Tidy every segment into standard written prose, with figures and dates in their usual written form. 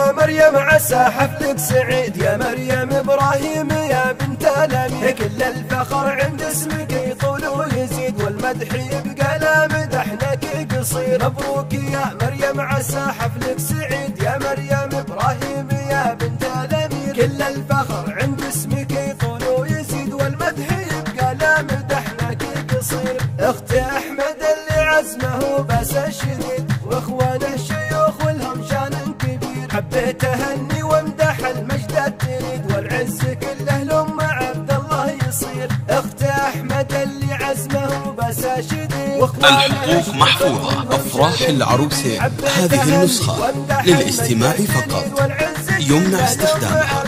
يا مريم عسى حفلك سعيد يا مريم إبراهيم يا بنت الأمير، كل الفخر عند اسمك يطول ويزيد والمدح يبقى لا مدحنك قصير. مبروك يا مريم عسى حفلك سعيد يا مريم إبراهيم يا بنت الأمير، كل الفخر عند اسمك يطول ويزيد والمدح يبقى لا مدحنك قصير. اخت احمد اللي عزمه بس شديد واخوانه الشيوخ والهم شان كبير، حبيت اهني وامدح المجد التريد والعز كله لام عبد الله يصير. اخت احمد اللي عزمه بس شديد الحقوق محفوظة. افراح العروسين هذه النسخة للاستماع فقط، يمنع استخدامها.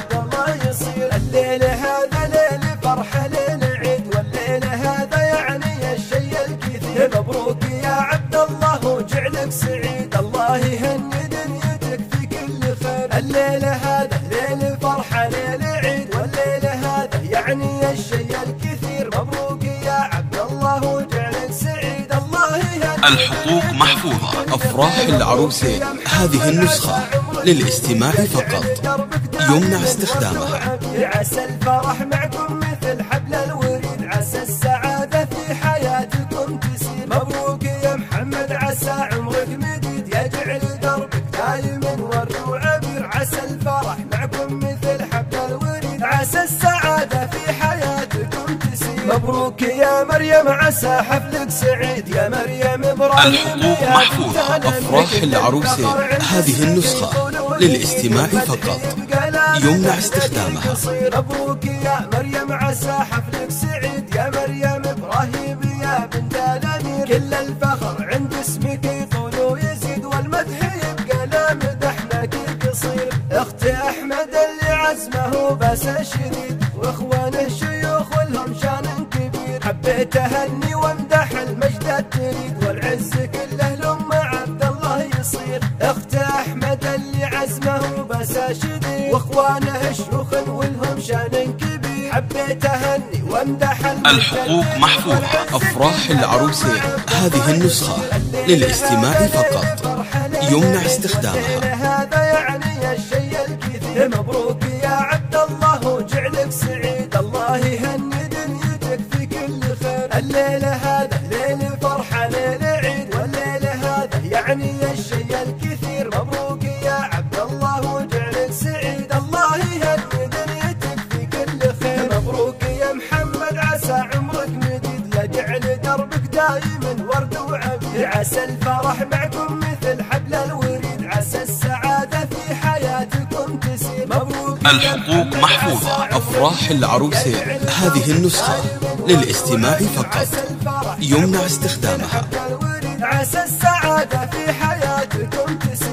الليل هذا ليل فرحة ليل عيد والليل هذا يعني الشيء الكثير. مبروك يا عبد الله وجعلك سعيد، الله يهني دنيتك في كل خير. الليل هذا ليل فرحة ليل عيد والليل هذا يعني الشيء الكثير. مبروك يا عبد الله وجعلك سعيد، الله يهني. الحقوق محفوظة. افراح العروسين هذه النسخة للاستماع فقط، يمنع استخدامها. عسى الفرح معكم مثل حبل الوريد، عسى السعادة في حياتكم تسير. مبروك يا محمد عسى عمرك مديد يجعل دربك دايما ورد وعبير. عسى الفرح معكم مثل حبل الوريد، عسى السعادة في حياتكم تسير. مبروك يا مريم عسى حفلك سعيد يا مريم إبراهيم. الحقوق محفوظة. افراح العروسين هذه النسخة للاستماع فقط، يمنع استخدامها. مبروك يا مريم عسى حفلك سعيد يا مريم إبراهيم يا بنت الأمير، كل الفخر عند اسمك يطول ويزيد والمدح يبقى لا مدحنك قصير. اخت احمد اللي عزمه بس شديد واخوانه الشيوخ والهم شان كبير، حبيت اهني وامدح المجد التريد والعز كله لام عبد الله يصير. اخت احمد اللي عزمه بس شديد واخوانه الشيوخ والهم شان كبير، حبيت اهني وامدح الحقوق محفوظة. افراح العروسين هذه النسخة للاستماع فقط، يمنع استخدامها. هذا يعني الشيء الكثير. مبروك يا عبد الله وجعلك سعيد، الله يهني دنيتك في كل خير. الليل هذا ليل فرحة ليل عيد والليل هذا يعني الشيء الكثير. مبروك يا عبد الله وجعلك سعيد، الله يهني دنيتك في كل خير. مبروك يا محمد عسى عمرك مديد يجعل دربك دايما ورد وعبير. عسى الفرح معكم مثل حبل الوريد، عسى السعادة في حياتكم تسير. مبروك. الحقوق محفوظة. افراح العروسين هذه النسخة للاستماع فقط، يمنع استخدامها. عسى السعادة في حياتكم تسير.